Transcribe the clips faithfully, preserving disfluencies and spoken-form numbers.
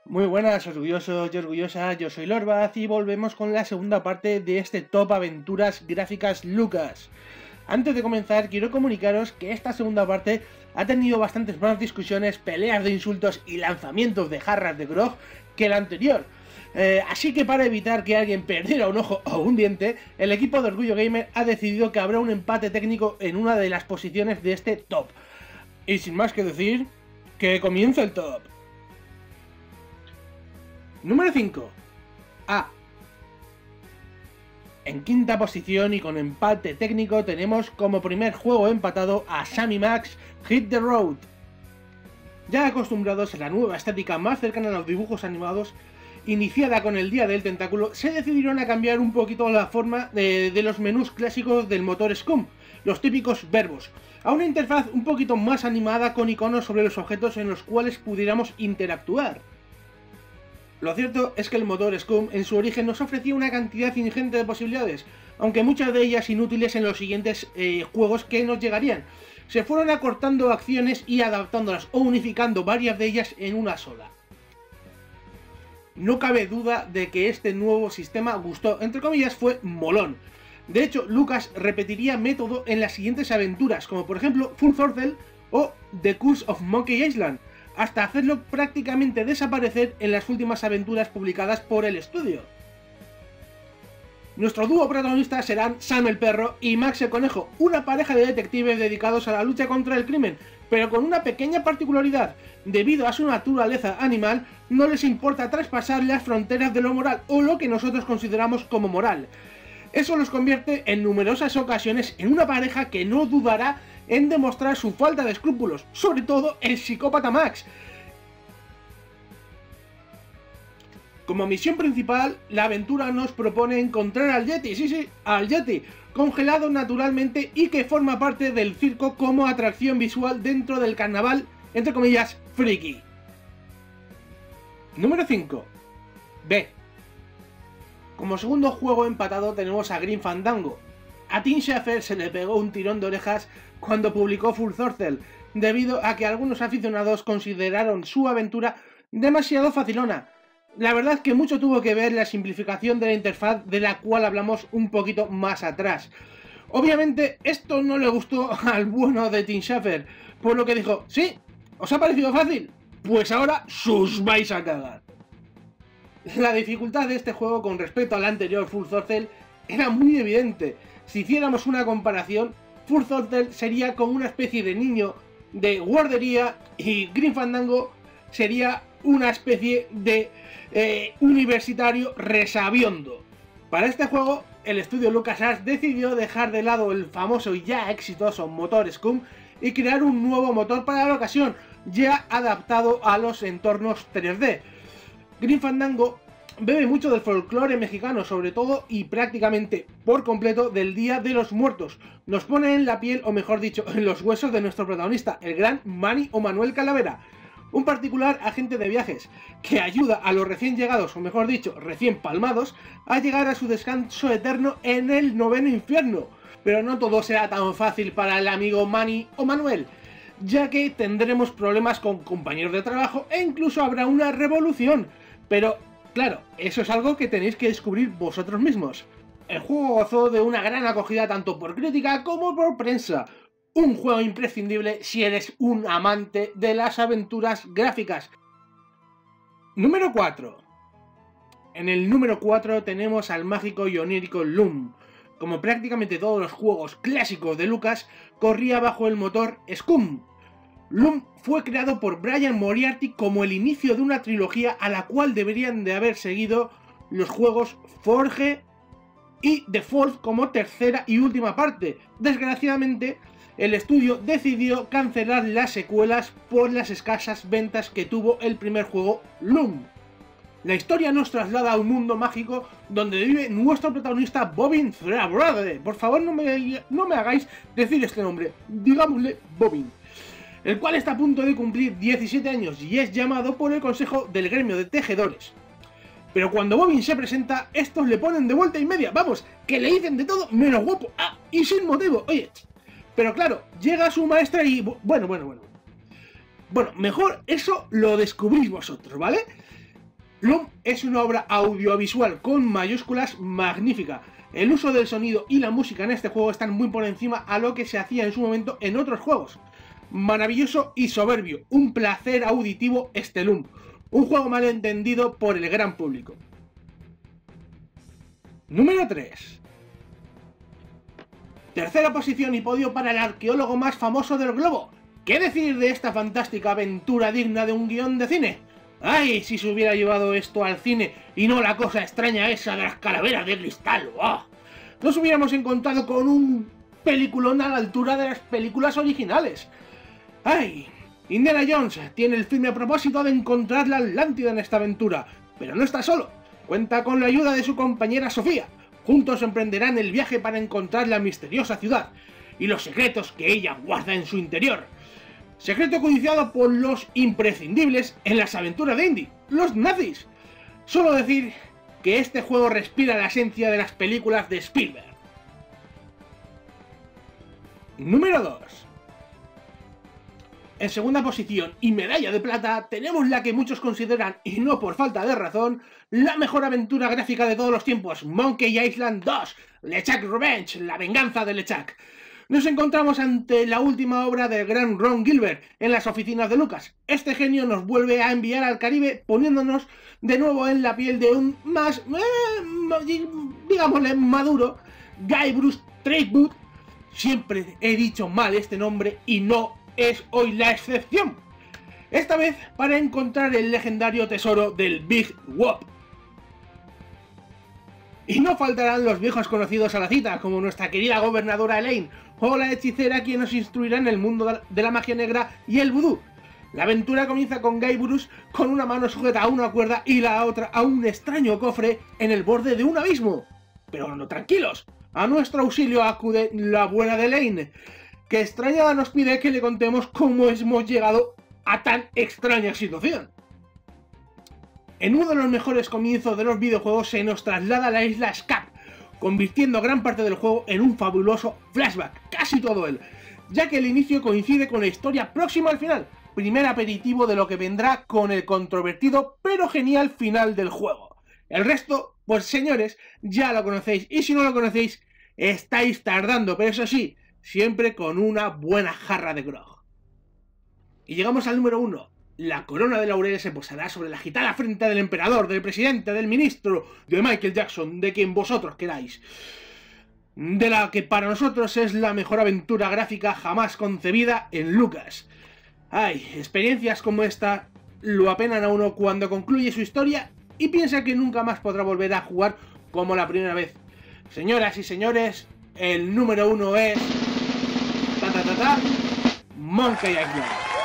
Muy buenas, orgullosos y orgullosas, yo soy Lorbaz y volvemos con la segunda parte de este Top Aventuras Gráficas Lucas. Antes de comenzar, quiero comunicaros que esta segunda parte ha tenido bastantes más discusiones, peleas de insultos y lanzamientos de jarras de grog que la anterior. Eh, así que para evitar que alguien perdiera un ojo o un diente, el equipo de Orgullo Gamer ha decidido que habrá un empate técnico en una de las posiciones de este top. Y sin más que decir, que comienza el top. Número cinco. A. En quinta posición y con empate técnico tenemos como primer juego empatado a Sammy Max Hit the Road. Ya acostumbrados a la nueva estética más cercana a los dibujos animados, iniciada con el Día del Tentáculo, se decidieron a cambiar un poquito la forma de, de los menús clásicos del motor Scum, los típicos verbos, a una interfaz un poquito más animada con iconos sobre los objetos en los cuales pudiéramos interactuar. Lo cierto es que el motor Scum en su origen nos ofrecía una cantidad ingente de posibilidades, aunque muchas de ellas inútiles en los siguientes eh, juegos que nos llegarían. Se fueron acortando acciones y adaptándolas o unificando varias de ellas en una sola. No cabe duda de que este nuevo sistema gustó, entre comillas fue molón. De hecho, Lucas repetiría método en las siguientes aventuras, como por ejemplo Full Throttle o The Curse of Monkey Island, hasta hacerlo prácticamente desaparecer en las últimas aventuras publicadas por el estudio. Nuestro dúo protagonista serán Sam el perro y Max el conejo, una pareja de detectives dedicados a la lucha contra el crimen, pero con una pequeña particularidad: debido a su naturaleza animal, no les importa traspasar las fronteras de lo moral o lo que nosotros consideramos como moral. Eso los convierte en numerosas ocasiones en una pareja que no dudará en demostrar su falta de escrúpulos, sobre todo el psicópata Max. Como misión principal, la aventura nos propone encontrar al Yeti, sí, sí, al Yeti, congelado naturalmente y que forma parte del circo como atracción visual dentro del carnaval, entre comillas, friki. Número cinco. B. Como segundo juego empatado tenemos a Grim Fandango. A Tim Schafer se le pegó un tirón de orejas cuando publicó Full Throttle, debido a que algunos aficionados consideraron su aventura demasiado facilona. La verdad es que mucho tuvo que ver la simplificación de la interfaz, de la cual hablamos un poquito más atrás. Obviamente esto no le gustó al bueno de Tim Schafer, por lo que dijo: ¿sí? ¿Os ha parecido fácil? Pues ahora sus vais a cagar. La dificultad de este juego con respecto al anterior Full Throttle era muy evidente. Si hiciéramos una comparación, Full Throttle sería como una especie de niño de guardería y Grim Fandango sería una especie de eh, universitario resabiondo. Para este juego, el estudio LucasArts decidió dejar de lado el famoso y ya exitoso motor Scum y crear un nuevo motor para la ocasión, ya adaptado a los entornos tres D. Grim Fandango bebe mucho del folclore mexicano, sobre todo y prácticamente por completo del Día de los Muertos. Nos pone en la piel, o mejor dicho, en los huesos de nuestro protagonista, el gran Manny o Manuel Calavera, un particular agente de viajes que ayuda a los recién llegados, o mejor dicho, recién palmados, a llegar a su descanso eterno en el noveno infierno. Pero no todo será tan fácil para el amigo Manny o Manuel, ya que tendremos problemas con compañeros de trabajo e incluso habrá una revolución. Pero claro, eso es algo que tenéis que descubrir vosotros mismos. El juego gozó de una gran acogida tanto por crítica como por prensa. Un juego imprescindible si eres un amante de las aventuras gráficas. Número cuatro. En el número cuatro tenemos al mágico y onírico Loom. Como prácticamente todos los juegos clásicos de Lucas, corría bajo el motor Scum. Loom fue creado por Brian Moriarty como el inicio de una trilogía a la cual deberían de haber seguido los juegos Forge y The Fourth como tercera y última parte. Desgraciadamente, el estudio decidió cancelar las secuelas por las escasas ventas que tuvo el primer juego, Loom. La historia nos traslada a un mundo mágico donde vive nuestro protagonista Bobbin Threadbrother. Por favor, no me, no me hagáis decir este nombre, digámosle Bobbin, el cual está a punto de cumplir diecisiete años y es llamado por el consejo del gremio de tejedores. Pero cuando Bobbin se presenta, estos le ponen de vuelta y media, vamos, que le dicen de todo menos guapo, ah, y sin motivo, oye. Pero claro, llega su maestra y... bueno, bueno, bueno. Bueno, mejor eso lo descubrís vosotros, ¿vale? Loom es una obra audiovisual con mayúsculas magnífica. El uso del sonido y la música en este juego están muy por encima a lo que se hacía en su momento en otros juegos. Maravilloso y soberbio, un placer auditivo este Loom. Un juego mal entendido por el gran público. Número tres. Tercera posición y podio para el arqueólogo más famoso del globo. ¿Qué decir de esta fantástica aventura digna de un guión de cine? ¡Ay, si se hubiera llevado esto al cine y no la cosa extraña esa de las calaveras de cristal! ¡Oh! Nos hubiéramos encontrado con un peliculón a la altura de las películas originales. ¡Ay! Indiana Jones tiene el firme propósito de encontrar la Atlántida en esta aventura, pero no está solo. Cuenta con la ayuda de su compañera Sofía. Juntos emprenderán el viaje para encontrar la misteriosa ciudad y los secretos que ella guarda en su interior. Secreto codiciado por los imprescindibles en las aventuras de Indy, los nazis. Solo decir que este juego respira la esencia de las películas de Spielberg. Número dos. En segunda posición y medalla de plata tenemos la que muchos consideran, y no por falta de razón, la mejor aventura gráfica de todos los tiempos, Monkey Island dos, LeChuck Revenge, la venganza de LeChuck. Nos encontramos ante la última obra del gran Ron Gilbert en las oficinas de Lucas. Este genio nos vuelve a enviar al Caribe poniéndonos de nuevo en la piel de un más, eh, digámosle, maduro, Guybrush Threepwood. Siempre he dicho mal este nombre y no es hoy la excepción. Esta vez para encontrar el legendario tesoro del Big Whoop. Y no faltarán los viejos conocidos a la cita, como nuestra querida gobernadora Elaine, o la hechicera quien nos instruirá en el mundo de la magia negra y el vudú. La aventura comienza con Guybrush con una mano sujeta a una cuerda y la otra a un extraño cofre en el borde de un abismo. Pero no tranquilos, a nuestro auxilio acude la buena de Elaine, que extrañada nos pide que le contemos cómo hemos llegado a tan extraña situación. En uno de los mejores comienzos de los videojuegos se nos traslada a la isla Scap, convirtiendo gran parte del juego en un fabuloso flashback, casi todo él, ya que el inicio coincide con la historia próxima al final, primer aperitivo de lo que vendrá con el controvertido pero genial final del juego. El resto, pues señores, ya lo conocéis, y si no lo conocéis, estáis tardando, pero eso sí, siempre con una buena jarra de grog. Y llegamos al número uno. La corona de laureles se posará sobre la agitada frente del emperador, del presidente, del ministro, de Michael Jackson, de quien vosotros queráis. De la que para nosotros es la mejor aventura gráfica jamás concebida en Lucas. Ay, experiencias como esta lo apenan a uno cuando concluye su historia y piensa que nunca más podrá volver a jugar como la primera vez. Señoras y señores, el número uno es... Ta, ta, ta, ta, Monkey Island.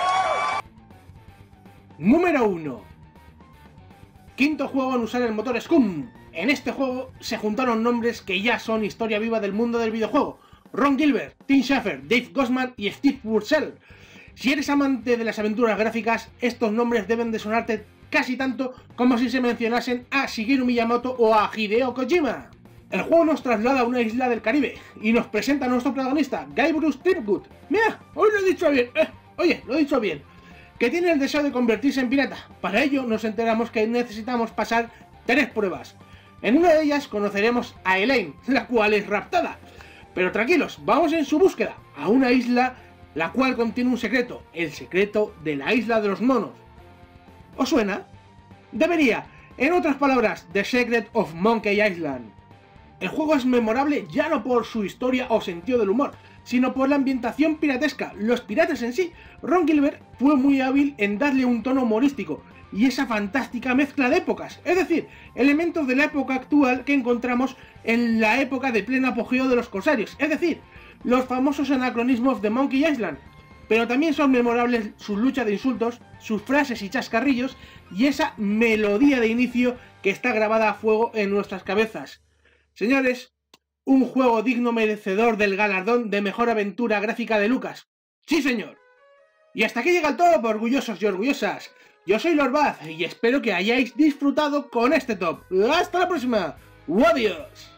Número uno. Quinto juego en usar el motor Scum. En este juego se juntaron nombres que ya son historia viva del mundo del videojuego. Ron Gilbert, Tim Schafer, Dave Grossman y Steve Purcell. Si eres amante de las aventuras gráficas, estos nombres deben de sonarte casi tanto como si se mencionasen a Shigeru Miyamoto o a Hideo Kojima. El juego nos traslada a una isla del Caribe y nos presenta a nuestro protagonista, Guybrush Threepwood. Mira, hoy lo he dicho bien, eh, oye, lo he dicho bien. Que tiene el deseo de convertirse en pirata. Para ello nos enteramos que necesitamos pasar tres pruebas. En una de ellas conoceremos a Elaine, la cual es raptada. Pero tranquilos, vamos en su búsqueda a una isla la cual contiene un secreto, el secreto de la isla de los monos. ¿Os suena? Debería, en otras palabras, The Secret of Monkey Island. El juego es memorable ya no por su historia o sentido del humor, sino por la ambientación piratesca, los piratas en sí. Ron Gilbert fue muy hábil en darle un tono humorístico y esa fantástica mezcla de épocas, es decir, elementos de la época actual que encontramos en la época de pleno apogeo de los corsarios, es decir, los famosos anacronismos de Monkey Island. Pero también son memorables sus luchas de insultos, sus frases y chascarrillos y esa melodía de inicio que está grabada a fuego en nuestras cabezas. Señores, un juego digno merecedor del galardón de mejor aventura gráfica de Lucas. ¡Sí, señor! Y hasta aquí llega el top, orgullosos y orgullosas. Yo soy Lord Baz y espero que hayáis disfrutado con este top. ¡Hasta la próxima! ¡Adiós!